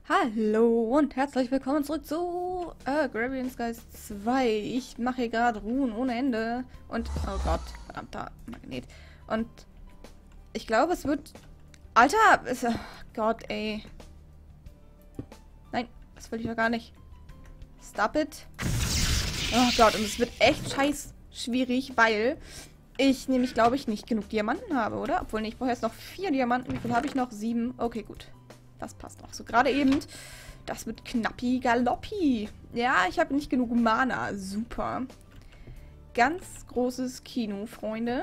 Hallo und herzlich willkommen zurück zu Agrarian Skies 2. Ich mache hier gerade Ruhen ohne Ende. Und, oh Gott, verdammter Magnet. Und ich glaube, es wird... Alter! Oh Gott, ey. Nein, das will ich doch gar nicht. Stop it. Oh Gott, und es wird echt scheiß schwierig, weil ich nämlich, glaube ich, nicht genug Diamanten habe, oder? Obwohl, nee, ich brauche jetzt noch 4 Diamanten. Wie viel habe ich noch? 7. Okay, gut. Das passt auch so. Gerade eben, das wird knappi galoppi. Ja, ich habe nicht genug Mana. Super. Ganz großes Kino, Freunde.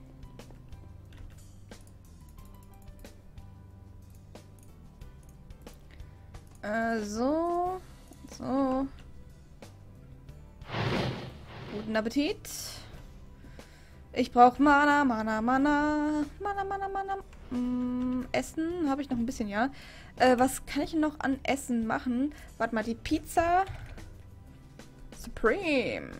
So. So. Guten Appetit. Ich brauche Mana. Essen habe ich noch ein bisschen, ja. Was kann ich noch an Essen machen? Warte mal, die Pizza Supreme.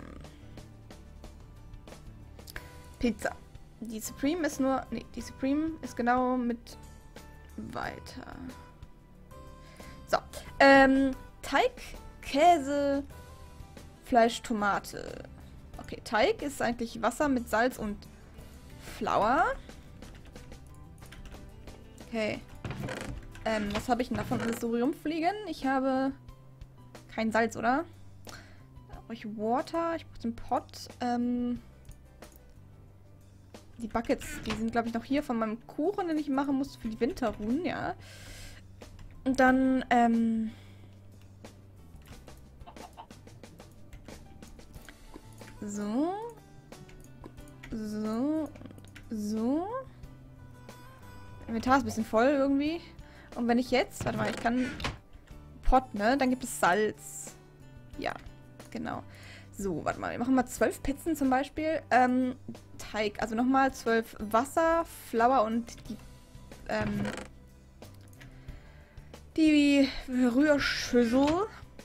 Pizza. Die Supreme ist nur... Nee, die Supreme ist genau mit weiter. So. Teig, Käse, Fleisch, Tomate. Okay, Teig ist eigentlich Wasser mit Salz und Flour. Okay. Was habe ich denn davon alles so rumfliegen? Ich habe kein Salz, oder? Da brauche ich Water, ich brauche den Pot. Die Buckets, die sind, glaube ich, noch hier von meinem Kuchen, den ich machen muss für die Winterruhen, ja. Und dann, so. So. So. Inventar ist ein bisschen voll irgendwie. Und wenn ich jetzt... Warte mal, ich kann... Pot, ne? Dann gibt es Salz. Ja, genau. So, warte mal. Wir machen mal 12 Pizzen zum Beispiel. Teig. Also nochmal 12 Wasser, Flour und die Rührschüssel.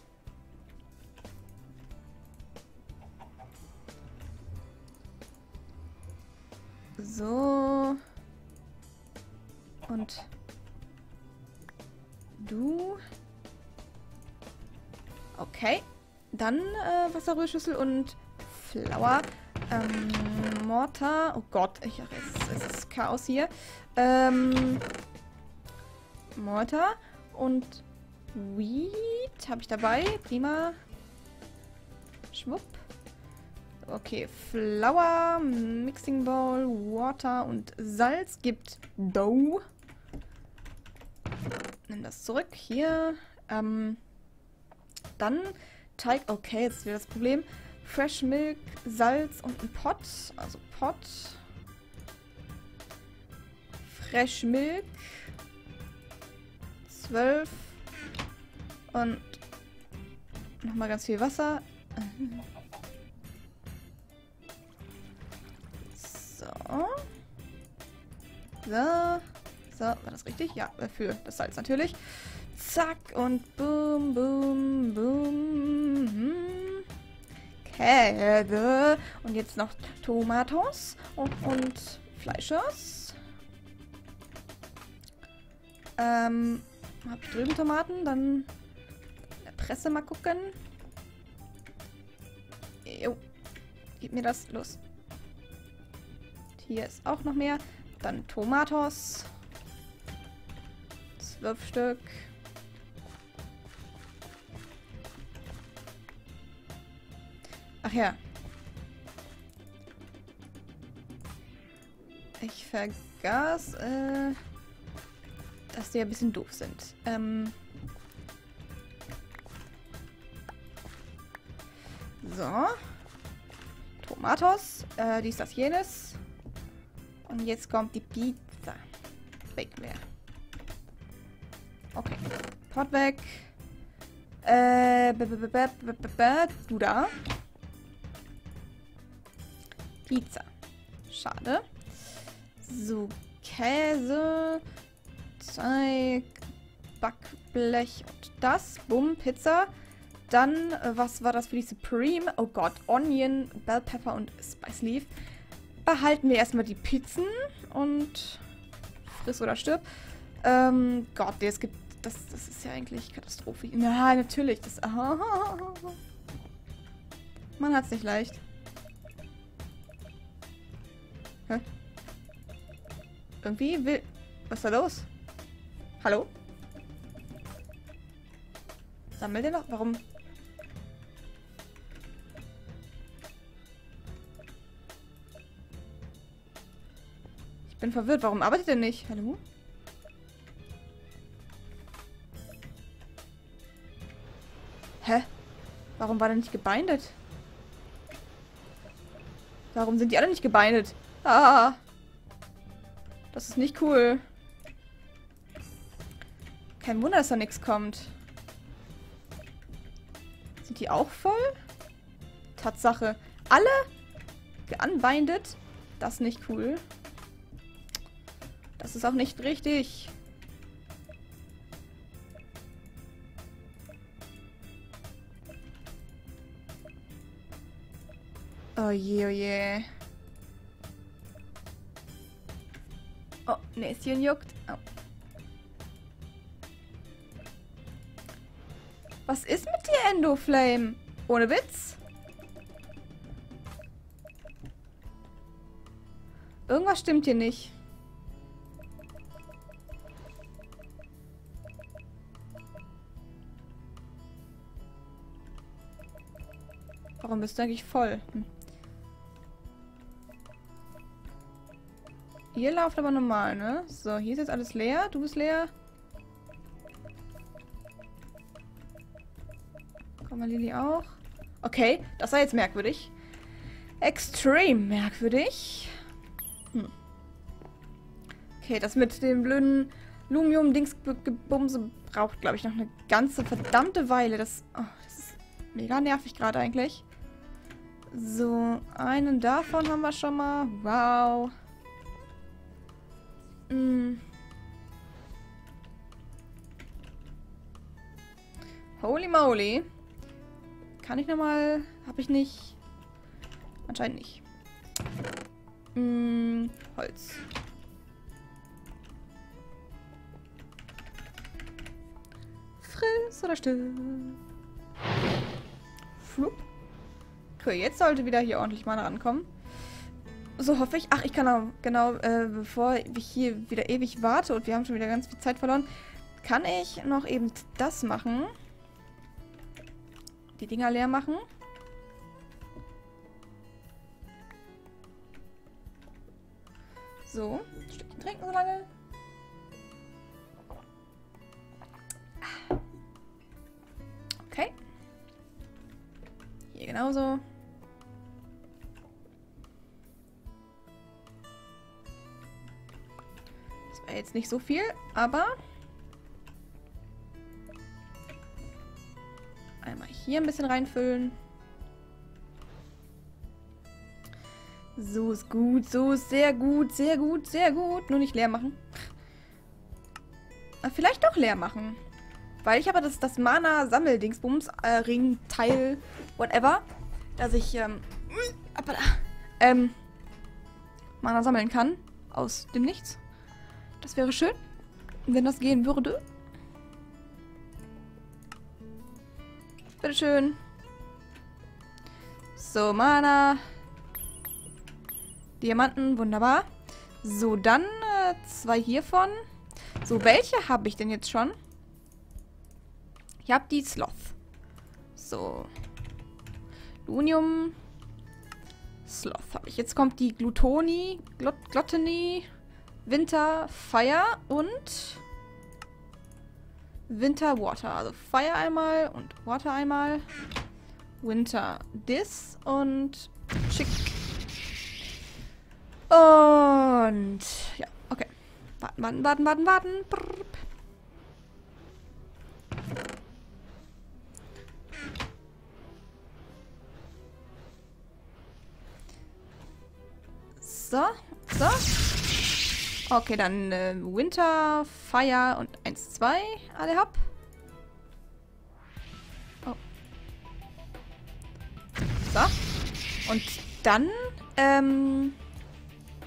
So. Und du. Okay. Dann Wasserrührschüssel und Flour. Mortar. Oh Gott, es ist Chaos hier. Mortar und Wheat habe ich dabei. Prima. Schwupp. Okay, Flour, Mixing Bowl, Water und Salz gibt Dough. Nimm das zurück. Hier. Dann Teig. Okay, jetzt ist wieder das Problem. Fresh Milk, Salz und ein Pot. Also Pot. Fresh Milk. 12. Und nochmal ganz viel Wasser. So. So, war das richtig? Ja, für das Salz natürlich. Zack und boom, boom, boom. Käse. Und jetzt noch Tomatos und Fleischers. Hab ich drüben Tomaten? Dann in der Presse mal gucken. Jo. Gib mir das. Los. Hier ist auch noch mehr. Dann Tomatos. 12 Stück. Ach ja. Ich vergaß, dass die ein bisschen doof sind. So. Tomatos. Dies, das, jenes. Und jetzt kommt die Pizza. Weg mehr. Okay. Pot weg. Du da. Pizza. Schade. So, Käse. Teig. Backblech und das. Bumm, Pizza. Dann, was war das für die Supreme? Oh Gott, Onion, Bell Pepper und Spice Leaf. Behalten wir erstmal die Pizzen und friss oder stirb. Gott, es gibt das ist ja eigentlich Katastrophe. Na, natürlich. Das, man hat's nicht leicht. Hä? Irgendwie will... Was ist da los? Hallo? Sammelt ihr noch? Warum? Ich bin verwirrt. Warum arbeitet er nicht? Hallo? Hä? Warum war der nicht gebindet? Warum sind die alle nicht gebindet? Ah! Das ist nicht cool. Kein Wunder, dass da nichts kommt. Sind die auch voll? Tatsache. Alle geunbindet? Das ist nicht cool. Das ist auch nicht richtig. Oh je, oh je. Oh, Näschen juckt. Oh. Was ist mit dir, Endoflame? Ohne Witz? Irgendwas stimmt hier nicht. Warum bist du eigentlich voll? Ihr lauft aber normal, ne? So, hier ist jetzt alles leer. Du bist leer. Komm mal, Lili auch. Okay, das war jetzt merkwürdig. Extrem merkwürdig. Okay, das mit dem blöden Lumium-Dingsgebumse braucht, glaube ich, noch eine ganze verdammte Weile. Das ist mega nervig gerade eigentlich. So, einen davon haben wir schon mal. Wow. Holy moly. Kann ich nochmal... Hab ich nicht... Anscheinend nicht. Holz. Friss oder still. Flup. Okay, jetzt sollte wieder hier ordentlich mal rankommen. So hoffe ich. Ach, ich kann auch, genau, bevor ich hier wieder ewig warte und wir haben schon wieder ganz viel Zeit verloren, kann ich noch eben das machen. Die Dinger leer machen. So, ein Stückchen trinken so lange. Okay. Hier genauso. Das war jetzt nicht so viel, aber einmal hier ein bisschen reinfüllen. So ist gut, so ist sehr gut, sehr gut, sehr gut. Nur nicht leer machen. Vielleicht doch leer machen. Weil ich habe das Mana-Sammel-Dingsbums, Ring-Teil, whatever, dass ich, Mana sammeln kann. Aus dem Nichts. Das wäre schön, wenn das gehen würde. Bitteschön. So, Mana. Diamanten, wunderbar. So, dann 2 hiervon. So, welche habe ich denn jetzt schon? Ich habe die Sloth. So. Lunium. Sloth habe ich. Jetzt kommt die Gluttony, Gluttony, Winter, Fire und Winter, Water. Also Fire einmal und Water einmal. Winter, this und Chick. Und ja, okay. Warten. Brrr. So. Okay, dann Winter, Fire und 1, 2 alle hab. Oh. So. Und dann,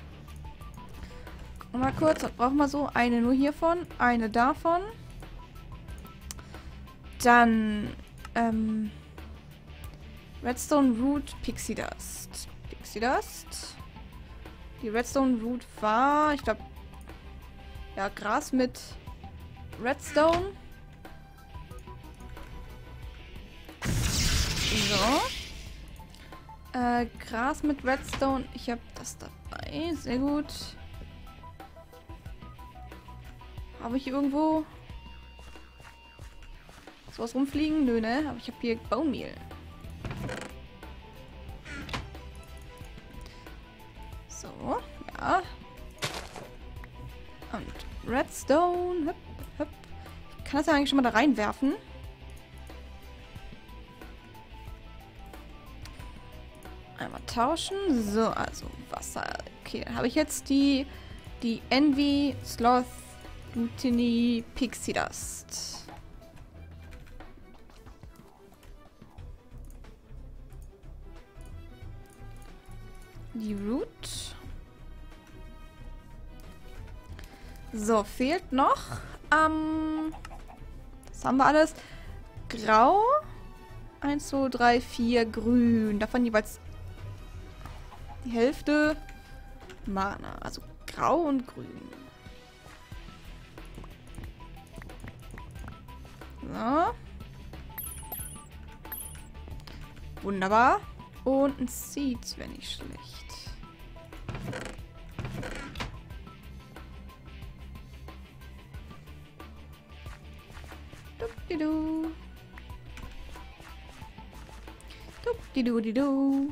gucken wir mal kurz, was brauchen wir so? Eine nur hiervon, eine davon. Dann, Redstone Root, Pixie Dust. Pixie Dust. Die Redstone Root war, ich glaube, ja, Gras mit Redstone. So. Gras mit Redstone. Ich habe das dabei. Sehr gut. Habe ich hier irgendwo sowas rumfliegen? Nö, ne? Aber ich habe hier Bone Meal. So, ja. Und Redstone. Hüpp, hüpp. Ich kann das ja eigentlich schon mal da reinwerfen. Einmal tauschen. So, also Wasser. Okay, dann habe ich jetzt die Envy, Sloth, Gluttony, Pixie Dust. Die Root. So, fehlt noch. Das haben wir alles. Grau. 1, 2, 3, 4 grün. Davon jeweils die Hälfte Mana. Also grau und grün. So. Wunderbar. Und ein Seed wäre nicht schlecht. Dupdidu. Dupdidu-didu.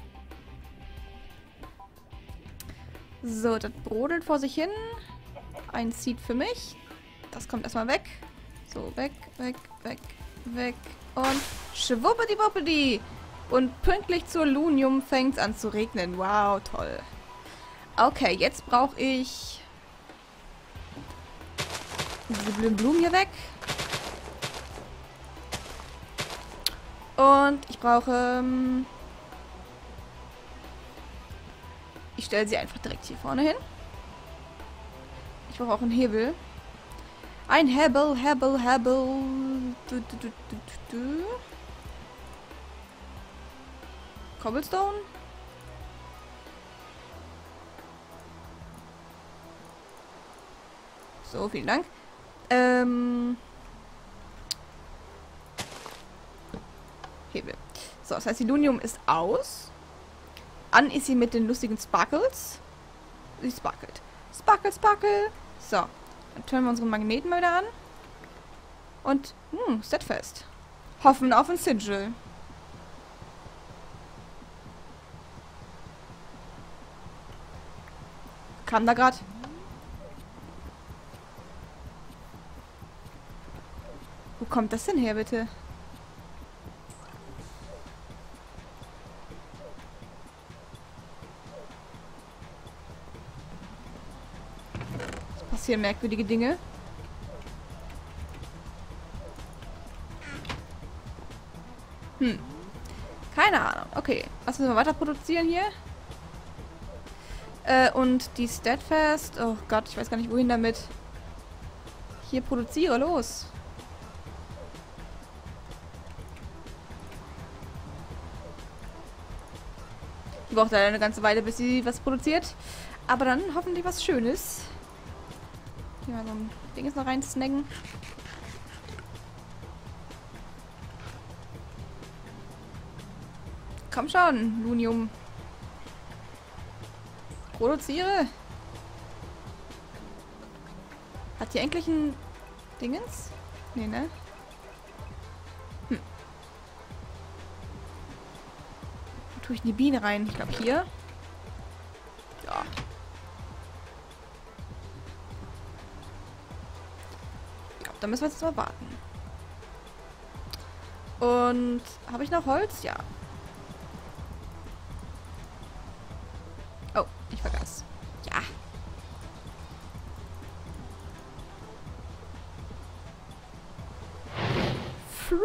So, das brodelt vor sich hin. Ein Seed für mich. Das kommt erstmal weg. So, weg, weg, weg, weg. Und schwuppidi-wuppidi. Und pünktlich zur Lunium fängt es an zu regnen. Wow, toll. Okay, jetzt brauche ich diese blöden Blumen hier weg. Und ich brauche... Ich stelle sie einfach direkt hier vorne hin. Ich brauche auch einen Hebel. Ein Hebel. Cobblestone? So, vielen Dank. Hebel. So, das heißt, die Lunium ist aus. An ist sie mit den lustigen Sparkles. Sie sparkelt. Sparkle, sparkle. So, dann turnen wir unseren Magneten mal wieder an. Und, Steadfast. Hoffen auf ein Sigil. Kam da gerade? Wo kommt das denn her, bitte? Es passieren merkwürdige Dinge. Keine Ahnung. Okay, lassen wir weiter produzieren hier. Und die Steadfast... Oh Gott, ich weiß gar nicht, wohin damit. Hier produziere, los. Die braucht leider eine ganze Weile, bis sie was produziert. Aber dann hoffentlich was Schönes. Hier mal so ein Ding jetzt noch rein snacken. Komm schon, Lunium. Produziere. Hat die eigentlich ein Dingens? Nee, ne? Wo tue ich eine Biene rein? Ich glaube hier. Ja. Ich glaube, da müssen wir jetzt mal warten. Und habe ich noch Holz? Ja. Oh, ich vergaß. Ja. Flump.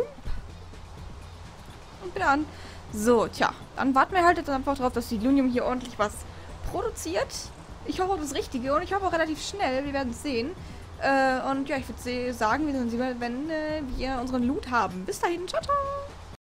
Und wieder an. So, tja. Dann warten wir halt jetzt einfach darauf, dass die Lunium hier ordentlich was produziert. Ich hoffe auf das Richtige und ich hoffe auch relativ schnell. Wir werden es sehen. Und ja, ich würde sagen, wir sehen uns wieder, wenn wir unseren Loot haben. Bis dahin, ciao, ciao!